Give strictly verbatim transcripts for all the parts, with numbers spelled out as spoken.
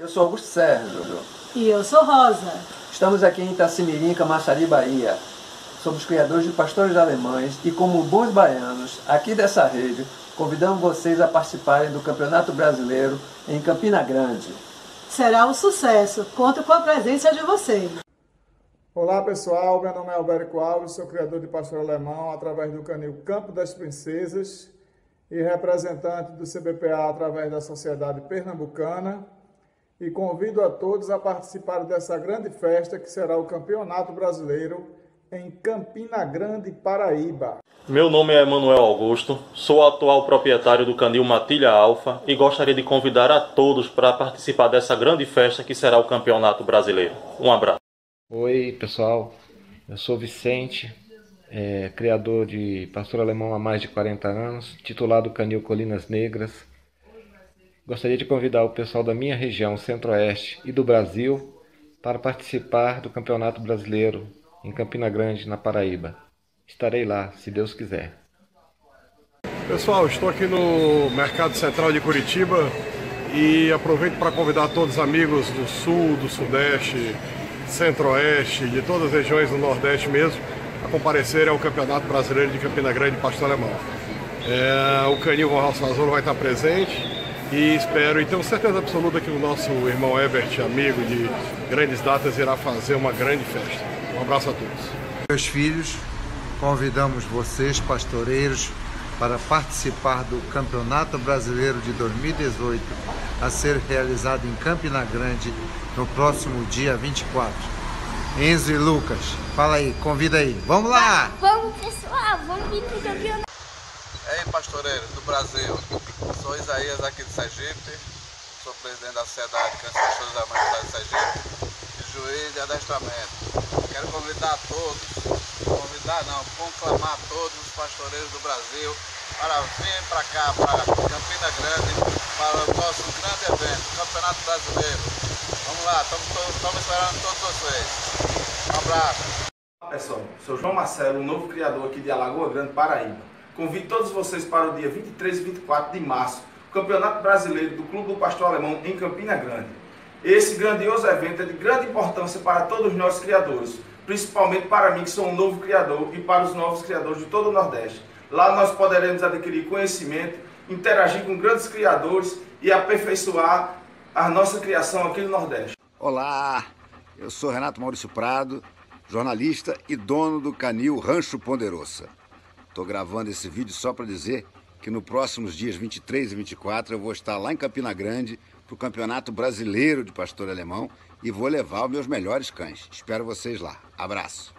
Eu sou Augusto Sérgio. E eu sou Rosa. Estamos aqui em Itacimirim, Camaçari, Bahia. Somos criadores de pastores alemães e, como bons baianos, aqui dessa rede, convidamos vocês a participarem do Campeonato Brasileiro em Campina Grande. Será um sucesso. Conto com a presença de vocês. Olá pessoal, meu nome é Alberico Alves, sou criador de pastor alemão através do canil Campo das Princesas e representante do C B P A através da Sociedade Pernambucana, e convido a todos a participar dessa grande festa que será o Campeonato Brasileiro em Campina Grande, Paraíba. Meu nome é Emanuel Augusto, sou o atual proprietário do canil Matilha Alfa e gostaria de convidar a todos para participar dessa grande festa que será o Campeonato Brasileiro. Um abraço. Oi pessoal, eu sou Vicente, é, criador de pastor alemão há mais de quarenta anos, titular do canil Colinas Negras. Gostaria de convidar o pessoal da minha região, Centro-Oeste e do Brasil, para participar do Campeonato Brasileiro em Campina Grande, na Paraíba. Estarei lá, se Deus quiser. Pessoal, estou aqui no Mercado Central de Curitiba e aproveito para convidar todos os amigos do Sul, do Sudeste, Centro-Oeste, de todas as regiões do Nordeste mesmo, a comparecerem ao Campeonato Brasileiro de Campina Grande Pastor Alemão. É, o canil Von Hausfazolo vai estar presente e espero, e tenho certeza absoluta que o nosso irmão Ebert, amigo de grandes datas, irá fazer uma grande festa. Um abraço a todos. Meus filhos, convidamos vocês, pastoreiros, para participar do Campeonato Brasileiro de dois mil e dezoito, a ser realizado em Campina Grande no próximo dia vinte e quatro. Enzo e Lucas, fala aí, convida aí. Vamos lá! Vamos pessoal, vamos vir pro campeonato. Ei pastoreiros do Brasil, sou Isaías aqui de Sergipe, sou presidente da Sociedade de Pastores da Humanidade de Sergipe, de juiz de adestramento. Quero convidar todos, convidar não, conclamar todos os pastoreiros do Brasil para vir para cá, para Campina Grande, para o nosso grande evento, o Campeonato Brasileiro. Vamos lá, estamos esperando todos vocês. Um abraço. Olá pessoal, sou João Marcelo, um novo criador aqui de Alagoa Grande, Paraíba. Convido todos vocês para o dia vinte e três e vinte e quatro de março, o Campeonato Brasileiro do Clube do Pastor Alemão em Campina Grande. Esse grandioso evento é de grande importância para todos nós criadores, principalmente para mim que sou um novo criador e para os novos criadores de todo o Nordeste. Lá nós poderemos adquirir conhecimento, interagir com grandes criadores e aperfeiçoar a nossa criação aqui no Nordeste. Olá, eu sou Renato Maurício Prado, jornalista e dono do canil Rancho Ponderosa. Estou gravando esse vídeo só para dizer que nos próximos dias vinte e três e vinte e quatro eu vou estar lá em Campina Grande para o Campeonato Brasileiro de Pastor Alemão e vou levar os meus melhores cães. Espero vocês lá. Abraço.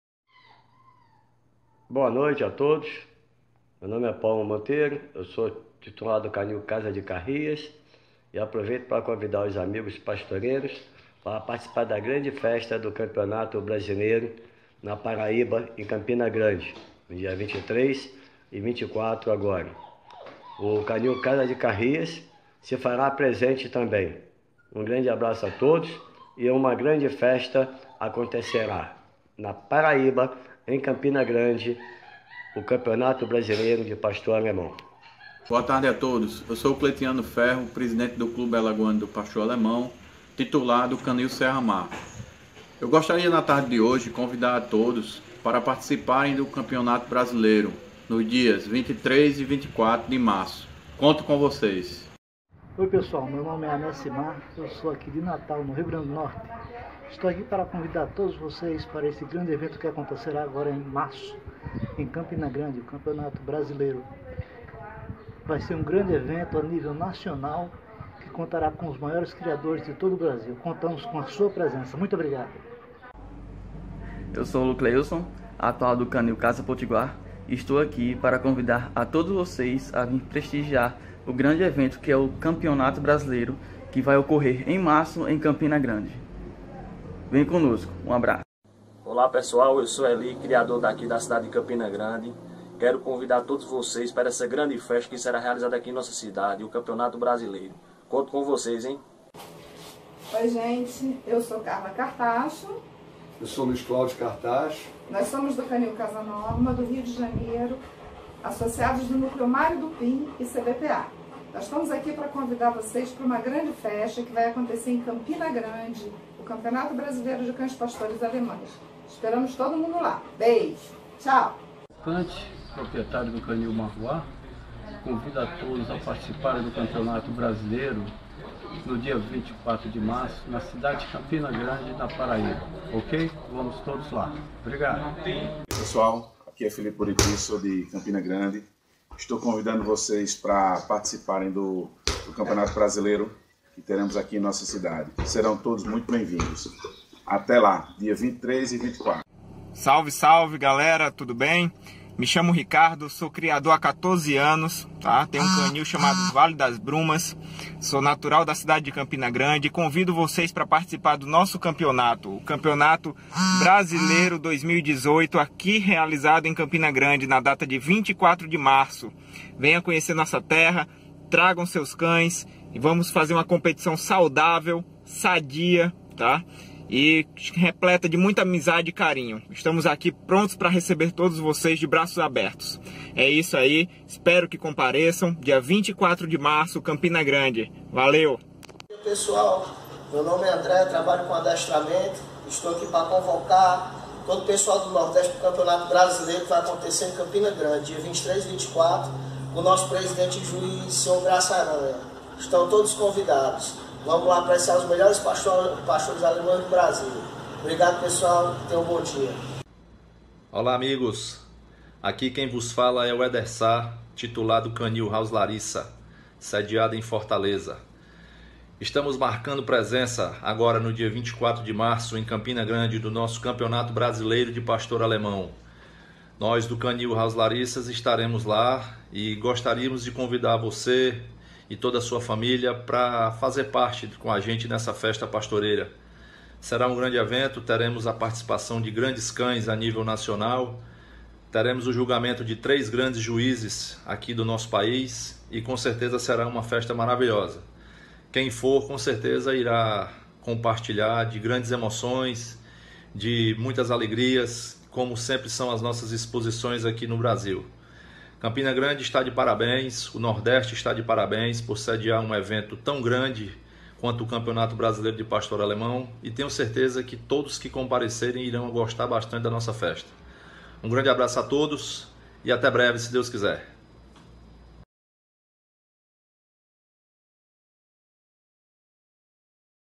Boa noite a todos. Meu nome é Paulo Monteiro, eu sou titular do canil Casa de Carrias e aproveito para convidar os amigos pastoreiros para participar da grande festa do Campeonato Brasileiro na Paraíba, em Campina Grande, no dia vinte e três e vinte e quatro agora. O canil Casa de Carrias se fará presente também. Um grande abraço a todos e uma grande festa acontecerá na Paraíba, em Campina Grande, o Campeonato Brasileiro de Pastor Alemão. Boa tarde a todos, eu sou o Cleitiano Ferro, presidente do Clube Alagoano do Pastor Alemão, titular do canil Serra Mar. Eu gostaria na tarde de hoje convidar a todos para participarem do Campeonato Brasileiro nos dias vinte e três e vinte e quatro de março. Conto com vocês. Oi pessoal, meu nome é Anessimar, eu sou aqui de Natal, no Rio Grande do Norte. Estou aqui para convidar todos vocês para esse grande evento que acontecerá agora em março, em Campina Grande, o Campeonato Brasileiro. Vai ser um grande evento a nível nacional, que contará com os maiores criadores de todo o Brasil. Contamos com a sua presença. Muito obrigado. Eu sou o Lucleilson, atual do canil Casa Potiguar, e estou aqui para convidar a todos vocês a vir prestigiar o grande evento que é o Campeonato Brasileiro, que vai ocorrer em março em Campina Grande. Vem conosco, um abraço. Olá pessoal, eu sou Eli, criador daqui da cidade de Campina Grande. Quero convidar todos vocês para essa grande festa que será realizada aqui em nossa cidade, o Campeonato Brasileiro. Conto com vocês, hein? Oi gente, eu sou Carla Cartacho. Eu sou Luiz Cláudio Cartacho. Nós somos do canil Casa Norma, do Rio de Janeiro, associados do Núcleo Mário do Pim e C B P A. Nós estamos aqui para convidar vocês para uma grande festa que vai acontecer em Campina Grande, o Campeonato Brasileiro de Cães Pastores Alemães. Esperamos todo mundo lá. Beijo. Tchau. Cante, proprietário do Canil Marruá, convida a todos a participarem do Campeonato Brasileiro no dia vinte e quatro de março, na cidade de Campina Grande, na Paraíba. Ok? Vamos todos lá. Obrigado. Pessoal, aqui é Felipe Buriti, sou de Campina Grande. Estou convidando vocês para participarem do, do Campeonato Brasileiro que teremos aqui em nossa cidade. Serão todos muito bem-vindos. Até lá, dia vinte e três e vinte e quatro. Salve, salve, galera, tudo bem? Me chamo Ricardo, sou criador há quatorze anos, tá? Tenho um canil chamado Vale das Brumas, sou natural da cidade de Campina Grande e convido vocês para participar do nosso campeonato, o Campeonato Brasileiro dois mil e dezoito, aqui realizado em Campina Grande, na data de vinte e quatro de março. Venha conhecer nossa terra, tragam seus cães e vamos fazer uma competição saudável, sadia, tá? E repleta de muita amizade e carinho. Estamos aqui prontos para receber todos vocês de braços abertos. É isso aí, espero que compareçam, dia vinte e quatro de março, Campina Grande. Valeu! Pessoal, meu nome é André, trabalho com adestramento, estou aqui para convocar todo o pessoal do Nordeste para o Campeonato Brasileiro que vai acontecer em Campina Grande, dia vinte e três e vinte e quatro, com o nosso presidente e juiz, senhor Graça Aranha. Estão todos convidados. Vamos lá apreciar os melhores pastores, pastores alemães do Brasil. Obrigado, pessoal. Tenham um bom dia. Olá, amigos. Aqui quem vos fala é o Éder Sá, titular do Canil House Larissa, sediado em Fortaleza. Estamos marcando presença agora no dia vinte e quatro de março em Campina Grande do nosso Campeonato Brasileiro de Pastor Alemão. Nós do Canil House Larissa estaremos lá e gostaríamos de convidar você e toda a sua família para fazer parte com a gente nessa festa pastoreira. Será um grande evento, teremos a participação de grandes cães a nível nacional, teremos o julgamento de três grandes juízes aqui do nosso país e com certeza será uma festa maravilhosa. Quem for, com certeza irá compartilhar de grandes emoções, de muitas alegrias, como sempre são as nossas exposições aqui no Brasil. Campina Grande está de parabéns, o Nordeste está de parabéns por sediar um evento tão grande quanto o Campeonato Brasileiro de Pastor Alemão e tenho certeza que todos que comparecerem irão gostar bastante da nossa festa. Um grande abraço a todos e até breve, se Deus quiser.